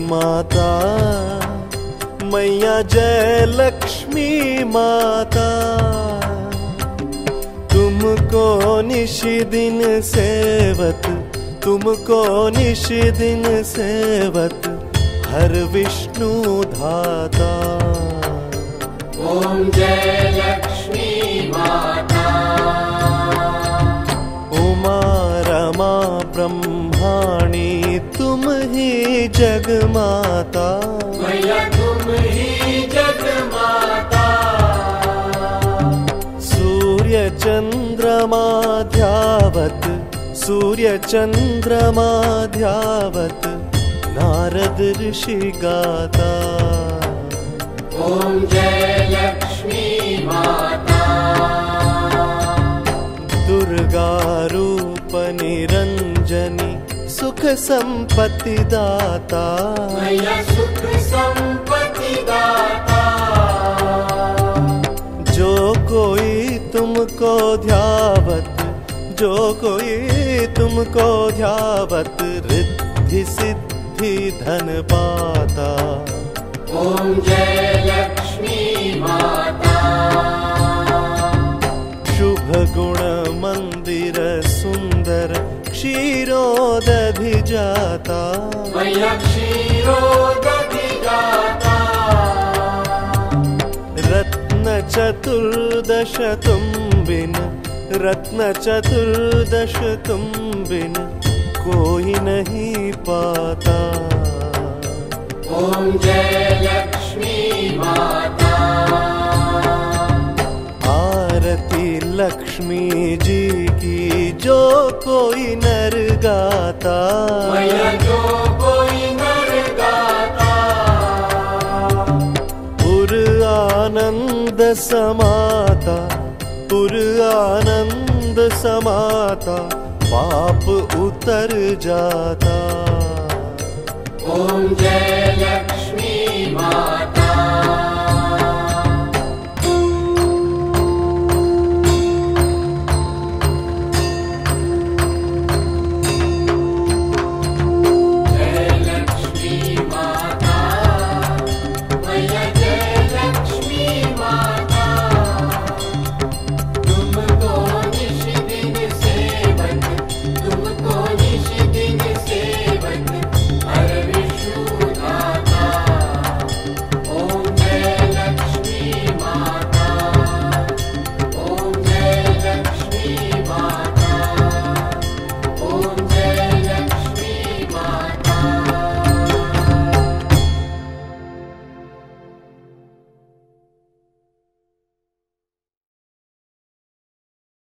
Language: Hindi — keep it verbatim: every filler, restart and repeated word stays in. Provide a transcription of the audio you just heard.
माता, मैया जय लक्ष्मी माता। तुमको निश दिन सेवत, तुमको निश दिन सेवत, हर विष्णु धाता। ओम जय लक्ष्मी माता। उमा रमा ब्रह्माणी तुम ही जगमाता, मैया तुम ही जगमाता। सूर्य चंद्रमा ध्यावत, सूर्य चंद्रमा ध्यावत, नारद ऋषि गाता। ओम जय लक्ष्मी माता। दुर्गा रूप निरंजनी सुख संपत्ति दाता, मैया सुख संपत्ति दाता। जो कोई तुमको ध्यावत, जो कोई तुमको ध्यावत, रिद्धि सिद्धि धन पाता। ओम जय लक्ष्मी माता। शुभ गुण मंदिर सुंदर, क्षीरोदधि जाता, मैया क्षीरोदधि जाता। रत्न चतुर्दश तुम बिन, रत्न चतुर्दश तुम बिन, कोई नहीं पाता। ओम जय लक्ष्मी माता। आरती लक्ष्मी जी की जो कोई नर गाता, मैया जो कोई नर गाता। पुर आनंद समाता, पुर आनंद समाता, पाप उतर जाता। ओम जय लक्ष्मी माता।